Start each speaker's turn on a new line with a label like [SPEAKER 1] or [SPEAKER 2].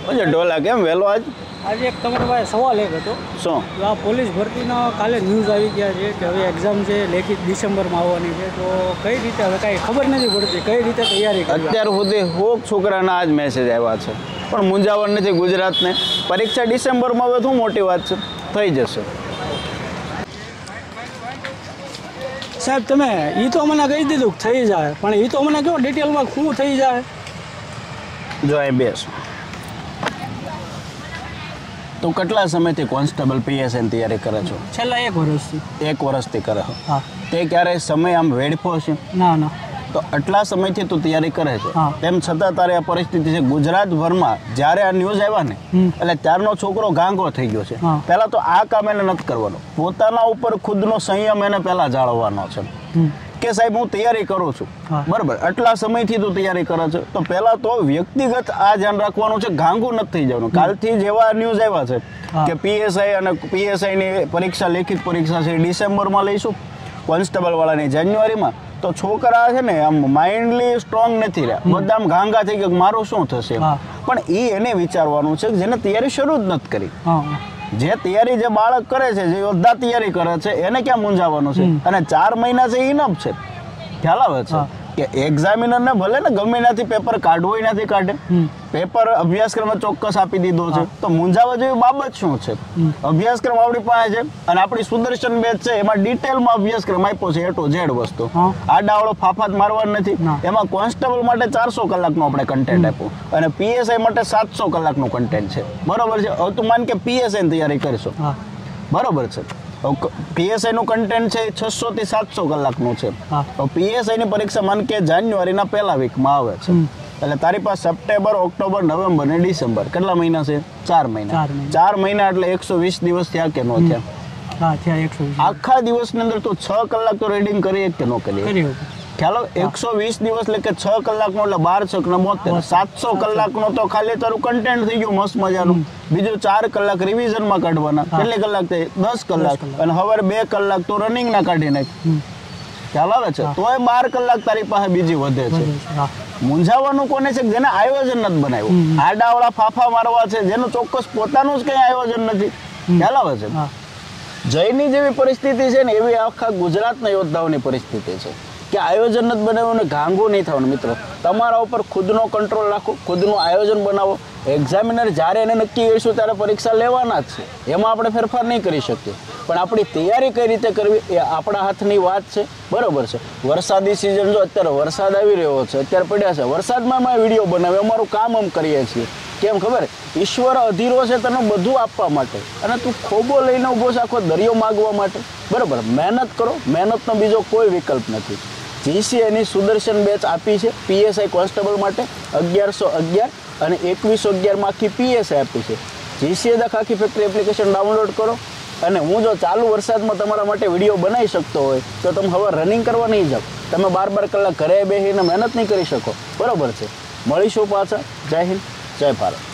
[SPEAKER 1] અચ્છા ઢોલા કેમ વહેલો આજ?
[SPEAKER 2] આજે એક તમારા પાસે સવાલ એક હતો.
[SPEAKER 1] શું?
[SPEAKER 2] તો આ પોલીસ ભરતીનો કાલે ન્યૂઝ આવી ગયા છે કે હવે એક્ઝામ છે લેખિત ડિસેમ્બરમાં આવવાની છે, તો કઈ રીતે હવે કાંઈ ખબર નથી પડતી કઈ રીતે તૈયારી કરવી?
[SPEAKER 1] અત્યાર સુધી હોક છોકરાના આજ મેસેજ આવ્યા છે, પણ મૂંઝાવણ નથી ગુજરાતને. પરીક્ષા ડિસેમ્બરમાં હવે શું મોટી વાત છે, થઈ જશે.
[SPEAKER 2] સાહેબ તમે એ તો મને કહી દીધું કે થઈ જાય, પણ એ તો મને કહો ડિટેલમાં શું થઈ જાય.
[SPEAKER 1] જો અહીં બેસ. તો કેટલા સમયથી કોન્સ્ટેબલ પીએસઆઈની તૈયારી કરે છો?
[SPEAKER 2] છેલ્લા 1 વર્ષથી.
[SPEAKER 1] 1 વર્ષથી કરે છો?
[SPEAKER 2] હા.
[SPEAKER 1] તે ક્યારે સમય આમ વેડફો છે?
[SPEAKER 2] ના ના.
[SPEAKER 1] તો આટલા સમયથી તું તૈયારી કરે છે,
[SPEAKER 2] હા.
[SPEAKER 1] તેમ છતાં તારે આ પરિસ્થિતિ છે. ગુજરાતભરમાં જ્યારે આ ન્યૂઝ આવ્યા ને એટલે ત્યારનો છોકરો ગાંગો થઈ ગયો છે.
[SPEAKER 2] હા.
[SPEAKER 1] પહેલા તો આ કામ એને નથી કરવાનું, પોતાના ઉપર ખુદનો સંયમ એને પહેલા જાળવવાનો છે કે સાહેબ હું તૈયારી કરું છું.
[SPEAKER 2] હા.
[SPEAKER 1] બરાબર, આટલા સમયથી તું તૈયારી કરે છે તો પહેલા તો વ્યક્તિગત આ ધ્યાન રાખવાનું છે, ગાંગું નથી થઈ જવાનું. કાલથી જેવા ન્યૂઝ આવ્યા છે કે પીએસઆઈ અને પીએસઆઈની પરીક્ષા લેખિત પરીક્ષા છે ડિસેમ્બરમાં લઈશું, કોન્સ્ટેબલ વાળાની જાન્યુઆરીમાં, તો છોકરા છે ને આમ માઇન્ડલી સ્ટ્રોંગ નથી રહ્યા, બધા આમ ગાંગા થઈ ગયા મારું શું થશે. પણ એને વિચારવાનું છે જેને તૈયારી શરૂ જ નથી કરી. જે તૈયારી જે બાળક કરે છે, જે યોદ્ધા તૈયારી કરે છે, એને ક્યાં મૂંઝાવાનું છે? અને 4 મહિના છે ઇનફ છે. ખ્યાલ આવે છે કે એક્ઝામિનરને ભલે ને ગમે ત્યાંથી પેપર કાઢવું નથી કાઢે, પેપર અભ્યાસક્રમ ચોક્કસ આપી દીધો છે, તો મૂંઝાવા જેવી બાબત શું છે? અભ્યાસક્રમ આપણી પાસે છે અને આપણી સુદર્શન બેચ છે, એમાં ડિટેલમાં અભ્યાસક્રમ આપ્યો છે, A to Z વસ્તુ. આડાવડો ફાફાત મારવાનો નથી. એમાં કોન્સ્ટેબલ માટે 400 કલાકનું આપણે કન્ટેન્ટ આપ્યું અને પીએસઆઈ માટે 700 કલાકનું કન્ટેન્ટ છે. બરોબર છે. હવે તું માન કે પીએસઆઈની તૈયારી કરશો, બરોબર છે, પીએસઆઈ નું કન્ટેન્ટ છે 600 થી 700 કલાકનું છે. પીએસઆઈ ની પરીક્ષા માન કે જાન્યુઆરીના પહેલા વીકમાં આવે છે, એટલે તારી પાસે સપ્ટેમ્બર, ઓક્ટોબર, નવેમ્બર ને ડિસેમ્બર કેટલા મહિના છે? 4 મહિના. 4 મહિના એટલે 120 દિવસ થયા કે ન થયા? આખા દિવસની અંદર તું 6 કલાક તો રીડિંગ કરીએ કે ન કરીએ? ખ્યાલો 120 દિવસ એટલે કે 6 કલાકનો એટલે 12 6 ને 72, 700 કલાકનો તો ખાલી તારું કન્ટેન્ટ થઈ ગયું મસ્ત મજાનું. બીજું 4 કલાક રિવિઝનમાં કાઢવાના. કેટલી કલાક થઈ? 10 કલાક. અને હવે 2 કલાક તો રનિંગ ના કાઢી નાખ. ખ્યાલ આવે છે? તોય 12 કલાક તારી પાસે બીજી વધે છે. મૂંઝાવાનું કોને છે? જેને આયોજન નથી બનાવ્યું, આડાવડા ફાફા મારવા છે, જેનું ચોક્કસ પોતાનું જ કઈ આયોજન નથી. ખ્યાલ આવે છે? જયની જેવી પરિસ્થિતિ છે ને એવી આખા ગુજરાતના યોદ્ધાઓની પરિસ્થિતિ છે કે આયોજન નથી બનાવ્યું ને ગાંગું નહીં થવાનું. મિત્રો, તમારા ઉપર ખુદનો કંટ્રોલ રાખો, ખુદનું આયોજન બનાવો. એક્ઝામિનર જ્યારે એને નક્કી કરીશું ત્યારે પરીક્ષા લેવાના જ છે, એમાં આપણે ફેરફાર નહીં કરી શકીએ, પણ આપણી તૈયારી કઈ રીતે કરવી એ આપણા હાથની વાત છે. બરોબર છે. વરસાદી સિઝન, જો અત્યારે વરસાદ આવી રહ્યો છે, અત્યારે પડ્યા છે, વરસાદમાં અમે વિડીયો બનાવી, અમારું કામ આમ કરીએ છીએ. કેમ ખબર? ઈશ્વર અધીરો છે તને બધું આપવા માટે, અને તું ખોબો લઈને ઉભો છે આખો દરિયો માગવા માટે. બરોબર, મહેનત કરો, મહેનતનો બીજો કોઈ વિકલ્પ નથી. જીસીએની સુદર્શન બેચ આપી છે પીએસઆઈ કોન્સ્ટેબલ માટે 1111 અને 2111 માં આખી પીએસઆઈ આપી છે. જીસીએ આખી ફેક્ટરી એપ્લિકેશન ડાઉનલોડ કરો, અને હું જો ચાલુ વરસાદમાં તમારા માટે વિડીયો બનાવી શકતો હોય તો તમે હવે રનિંગ કરવા નહીં જાઓ, તમે 12 કલાક ઘરે બેસીને મહેનત નહીં કરી શકો. બરોબર છે. મળીશું પાછા. જય હિન્દ, જય ભારત.